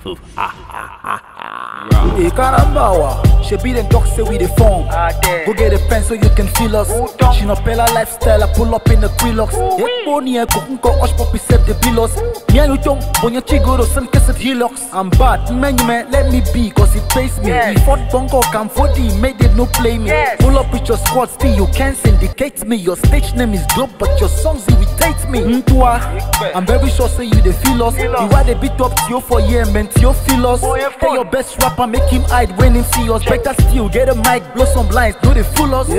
Hey, Karambawa, she be the dog say we the form. Go get a pen so you can feel us. She no pay her lifestyle, I pull up in the Quilocks. Hey, Bonnie, I cook osh poppy set the bills. Me and you don't, when you chigo to some cassette helix. I'm bad, man, let me be, cause it pays me. We fought Bongo, come 4D, made it no play me. Pull up with your squad, still you can't syndicate me. Your stage name is dope, but your songs irritate me. I'm very sure say you the feel us. You are the beat up to you for year, man, to you feel us. Tell your best rapper, make him hide when him see us. Better still, get a mic, blow some blinds, do they fool us?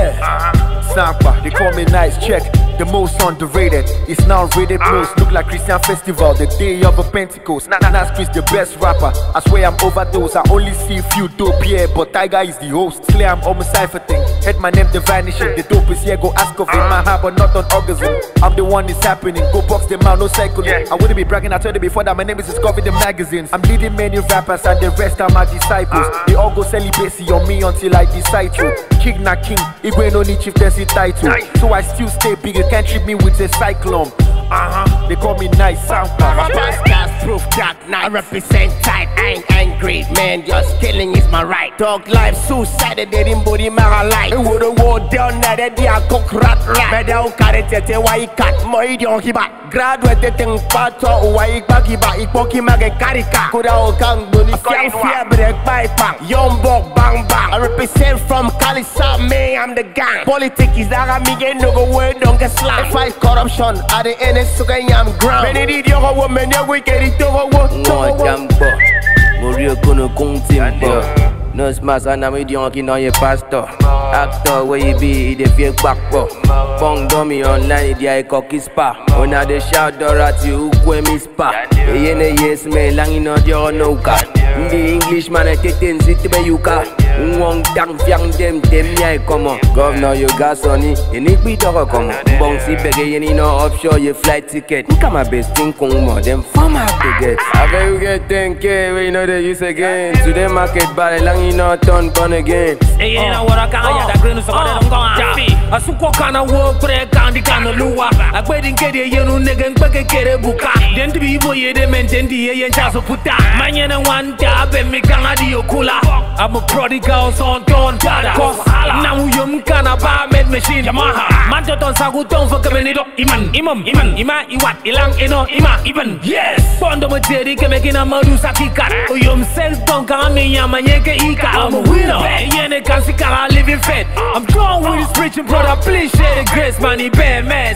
Sampa, they call me nice, check. The most underrated, it's now rated most. Look like Christian Festival, the day of a Pentecost. Nas Chris the best rapper, I swear I'm overdose. I only see a few dope here, but Tiger is the host. Slay, I'm on my cypher thing. Head my name, the vanishing. The dope is here, go ask of him. My heart, but not on orgasm. I'm the one that's happening, go box them out, no cycling. I wouldn't be bragging, I told you before that my name is discovered in magazines. I'm leading many rappers and the rest are my disciples. They all go celibacy on me until I decide to. King na king, Igwe no need chieftaincy title. So I still stay big, you can't treat me with a cyclone. They call me nice Sampa. Podcast proof that I represent tight. I ain't angry, man, just killing is my right. Dog life, suicide, they didn't body my life. It would've walked down there, they are cook rat rat. Medal carry tete, why you cut, more idiot, he back. Graduate thing, pato, why you back, he back, he poke him like a karika. Could I all come, but it's fear, break by pang. Young bog, bang bang. I represent from Cali, South May, I'm the gang. Politics is that I'm again, no go word, don't get slang. Fight corruption, at the end, it's okay, I'm ground. Many did your woman, you're wicked, it's over. No jambo, Morio kono kung timbo. No smash and I'm idiot on your pastor. Actor where you be, the fake back po. Pong dummy online, the eye cocky spa. When I the shout door at you, who me spa. Yene yes me lang in audio no ka. The Englishman I take in city be you ka. Wong tang fiang dem yai come on. Governor you got sonny, you need me to come on. Bong si bege you no offshore your flight ticket. Come my best thing kung mo, them farm have to get. I bet you get 10K, we know they use again. Today market bad lang you know turn born again. Hey, you know what I can't get a green so I don't go on. I suko kana work pre kandi kana luwa. I wedding kede you know nigga peke kere buka. Then to be boy they maintain the ye chaso puta. Manyana one tab and me kana di okula. I'm a prodigal son ton dada. Cause now you kana ba med machine Yamaha. Manto ton saguton for kabenido imam ima iwat ilang ino ima even. Yes. Bondo mo jeri ke mekina madu sakika. Uyum sense ton kami yamanyeke ika. I'm a winner. Yene kansikara living fed. I'm done with this preaching brother. Please share the grace money bad man.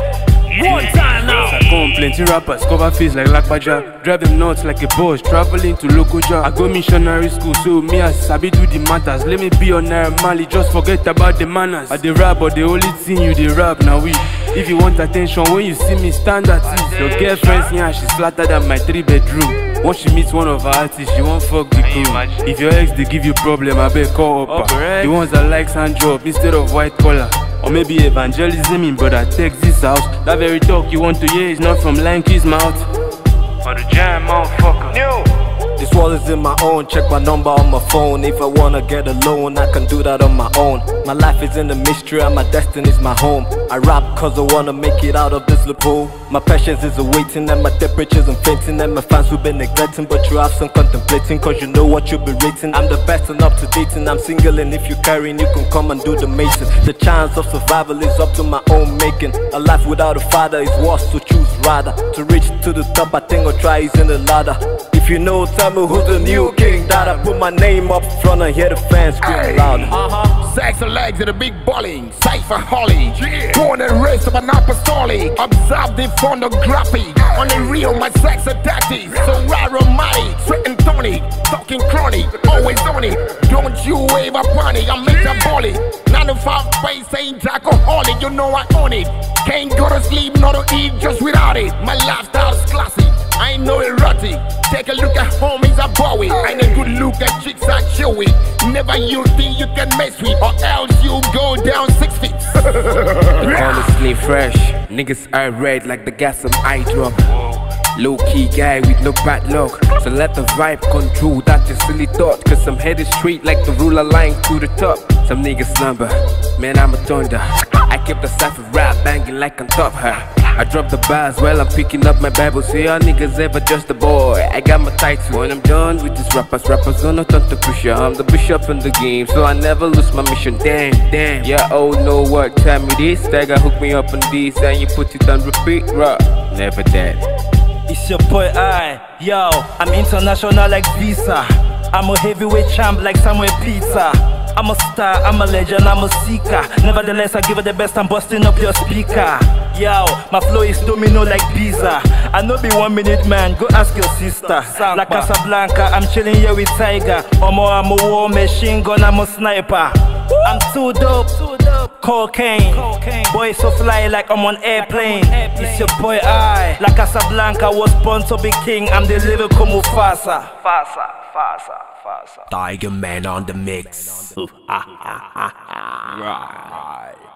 One time now. I come plenty rappers, cover face like Lakbaja. Drive them nuts like a boss, traveling to local job. I go missionary school, so me as Sabi do the matters. Let me be on Mali, just forget about the manners. I dey rap, but the only thing you dey rap now we. If you want attention, when you see me stand at it. Your girlfriend's here, she's flatter than my 3-bedroom. Once she meets one of her artists, she won't fuck the crew. If your ex they give you problem, I bet call up. The ones that like hand job instead of white collar. Or maybe evangelism in brother takes this house. That very talk you want to hear is not from Lanky's mouth. For the jam, motherfucker. This wall is in my own, check my number on my phone. If I wanna get a loan, I can do that on my own. My life is in the mystery and my destiny's my home. I rap cause I wanna make it out of this loophole. My patience is awaiting and my temperature's fainting. And my fans will be neglecting, but you have some contemplating. Cause you know what you'll be rating. I'm the best and up to date and I'm single, and if you're carrying you can come and do the mason. The chance of survival is up to my own making. A life without a father is worse, so choose rather. To reach to the top I think I'll try using the ladder. If you know, tell me who's the new king. That I put my name up front and hear the fans scream louder. Sex and legs in a big bowling, CYPHER Holly. Born and raised of an apostolic. Observe the pornography. On the real, my sex are daddy. So aromatic, sweat and tonic. Talking chronic, always on it. Don't you ever panic, I'm metabolic. 9 to 5 face ain't alcoholic. You know I own it. Can't go to sleep, not to eat just without it. My lifestyle's classy, I ain't no erotic. Take a look at homies I Bowie. Ain't a good look at chicks I chewy. Never you think you can mess with, or else you go down 6 feet. Honestly fresh, niggas are red like the gas some eye drop. Low key guy with no bad luck. So let the vibe control that your silly thought. Cause I'm headed straight like the ruler line to the top. Some niggas slumber, man I'm a thunder. I keep the CYPHER rap banging like on top her. I drop the bars while I'm picking up my Bible. Say y'all niggas ever just a boy. I got my title. When I'm done with these rappers gonna turn to Christian. I'm the bishop in the game, so I never lose my mission. Damn. Yeah, oh know what time it is. Tiger hook me up on this and you put it on repeat. Rock, never dead. It's your boy I. Yo, I'm international like Visa. I'm a heavyweight champ like Samuel Pizza. I'm a star, I'm a legend, I'm a seeker. Nevertheless, I give it the best, I'm busting up your speaker. Yo, my flow is domino like pizza. I know be 1 minute man, go ask your sister. Like Casablanca, I'm chilling here with Tiger. I'm a war machine gun, I'm a sniper. I'm too dope, cocaine. Boy so fly like I'm on airplane. It's your boy I. Like Casablanca was born to be king, I'm the lyrical Mufasa. TIGERMAN on the mix. Right.